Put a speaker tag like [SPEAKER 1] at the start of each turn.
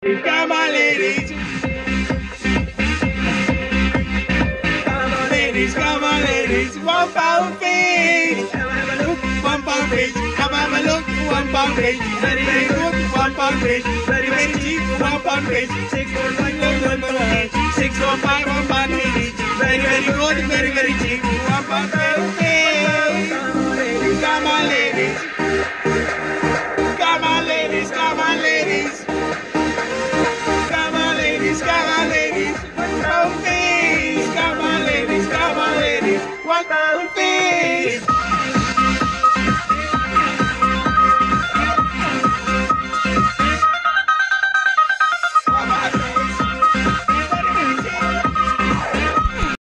[SPEAKER 1] Come on, ladies. Come on, ladies. £1 fish. Come have a look. £1 fish. Come have a look. £1 fish. Very, very good. £1 fish. Very, very cheap. £1 fish. 6 for 5, 1 for 8. 6 for 5, £1 fish. Very, very good. Very, very cheap. £1 fish. Come on, ladies. Come on, ladies. Come on, ladies. Come on, ladies. Come on, ladies. £1 fish. Come on, ladies. Come on, ladies. £1 fish.